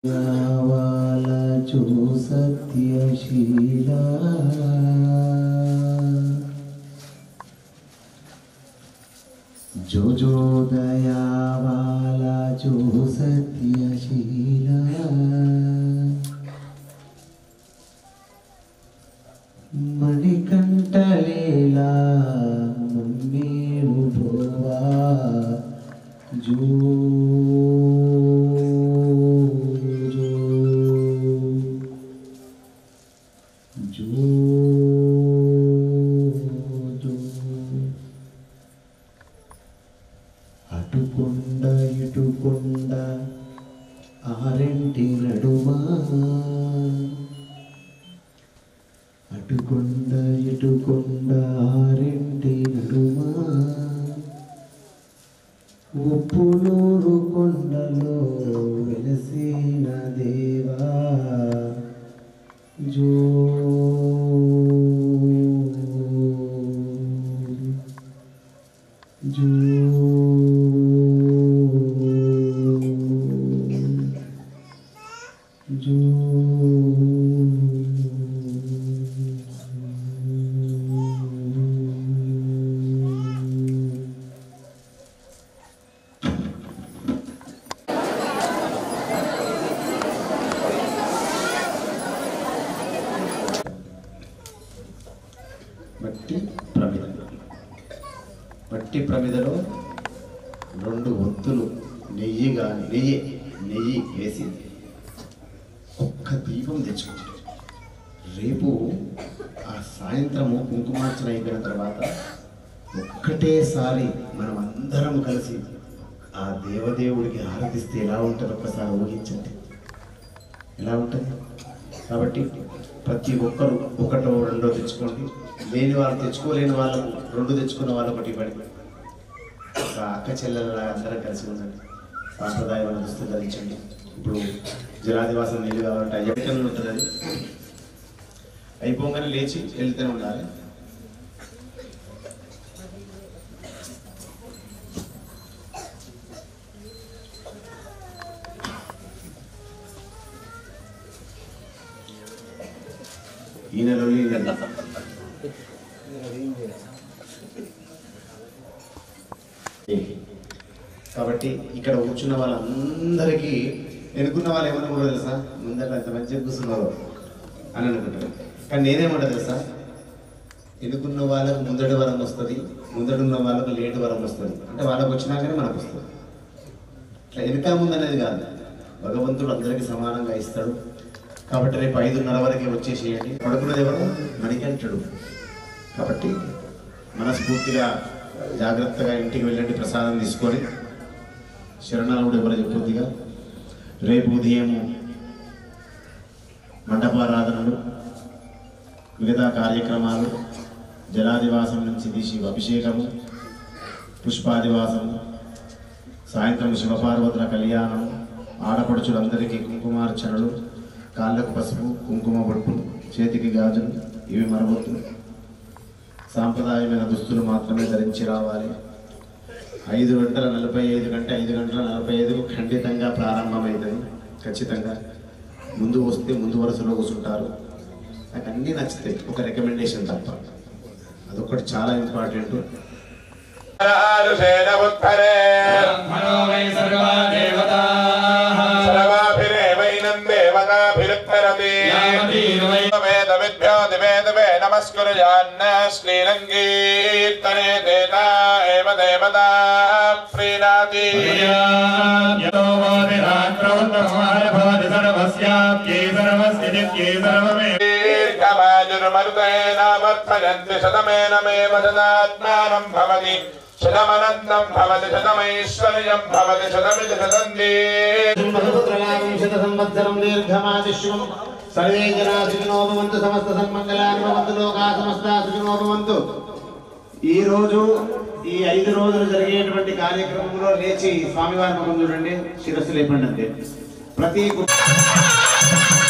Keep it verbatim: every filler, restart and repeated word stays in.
सत्यशीला जो जो दया वाला जो सत्यशीला मणिकंठलीला मम्मेरु भोवा जो అటుకొండ ఇటుకొండ ఆరెంటి నడుమా అటుకొండ ఇటుకొండ ఆరెంటి నడుమా ఉప్పునూరు కొండలో వెలసిన దేవా జో జో జో మట్టి ప్రమిద మట్టి ప్రమిదలో రెండు ఒత్తులు నెయ్యి కానీ నెయ్యి నెయ్యి వేసి ఒక్క దీపం తెచ్చుకుంటారు. రేపు ఆ సాయంత్రము కుంకుమార్చన అయిపోయిన తర్వాత ఒక్కటేసారి మనం అందరం కలిసి ఆ దేవదేవుడికి ఆరాధిస్తే ఎలా ఉంటుంది ఒక్కసారి ఊహించండి, ఎలా ఉంటుంది. కాబట్టి ప్రతి ఒక్కరు ఒకటో రెండో తెచ్చుకోండి. లేని వాళ్ళు తెచ్చుకోలేని వాళ్ళకు రెండు తెచ్చుకున్న వాళ్ళు ఒకటి ఇవ్వండి. ఒక అక్క చెల్లెల అందరం కలిసి ఉండండి. సాంప్రదాయమైన దుస్తులు ధరించండి. ఇప్పుడు జలాదివాసం నీళ్ళు కావాలంటే అయ్యకలు ఉంటుంది, అది అయిపోగానే లేచి వెళ్తూనే ఉండాలి. ఈ నెలలో ఈ నెల కాబట్టి ఇక్కడ కూర్చున్న వాళ్ళందరికీ ఎన్నుకున్న వాళ్ళు ఏమనుకుంటారు తెలుసా, ముందర ఎంత మంచిగా కూర్చున్నారో అని అనుకుంటారు. కానీ నేనేమంటా తెలుసా, ఎన్నుకున్న వాళ్ళకు ముందటి వరం వస్తుంది, ముందటి ఉన్న వాళ్ళకు లేటు వరం వస్తుంది. అంటే వాళ్ళకు వచ్చినాకనే మనకు వస్తుంది. ఇట్లా వెనుక ముందు అనేది కాదు, భగవంతుడు అందరికీ సమానంగా ఇస్తాడు. కాబట్టి రేపు ఐదున్నర వరకే వచ్చేసేయండి. పడుకున్నది ఎవరు, మణికంఠుడు. కాబట్టి మనస్ఫూర్తిగా జాగ్రత్తగా ఇంటికి వెళ్ళండి, ప్రసాదం తీసుకొని. శరణాలుడు ఎవరు చెప్పొద్దిగా. రేపు ఉదయము మండపారాధనలు, మిగతా కార్యక్రమాలు, జలాదివాసం నుంచి తీసి అభిషేకము, పుష్పాదివాసము, సాయంత్రం శివపార్వతుల కళ్యాణం, ఆడపడుచులందరికీ కుంకుమార్చనలు, కాళ్ళకు పసుపు కుంకుమ బొట్టు, చేతికి గాజులు, ఇవి మరవద్దు. సాంప్రదాయమైన దుస్తులు మాత్రమే ధరించి రావాలి. ఐదు గంటల నలభై ఐదు గంట ఐదు గంటల నలభై ఐదు ఖండితంగా ప్రారంభమవుతుంది. ఖచ్చితంగా ముందు వస్తే ముందు వరుసలో కూర్చుంటారు. నాకు అన్నీ నచ్చుతాయి, ఒక రికమెండేషన్ తప్ప. అదొకటి చాలా ఇంపార్టెంట్. నమస్కృజాన్న శ్రీరంగీర్తనే దేవతా ఏవ దేవతా ప్రీణాతి యతో వాదిరాన్ ప్రవృత్తమారభవతి సర్వస్యాప్యై సర్వస్య నిత్యై సర్వమే దీర్ఘమాయుర్మరుతేనావర్ధయంతి శతమేనమేవ శతాత్మానం భవతి శతమనంతం భవతి శతమైశ్వర్యం భవతి శతమితి శతంది శత సంవత్సరం దీర్ఘమాయుష్యం సర్వే జనా సుఖినో భవంతు సమస్త సన్మంగళాని భవంతు లోకా సమస్తా సుఖినో భవంతు. ఈ రోజు ఈ ఐదు రోజులు జరిగేటువంటి కార్యక్రమంలో లేచి స్వామివారి ముఖం చూడండి, శిరస్సు లేపండి అంతే. ప్రతి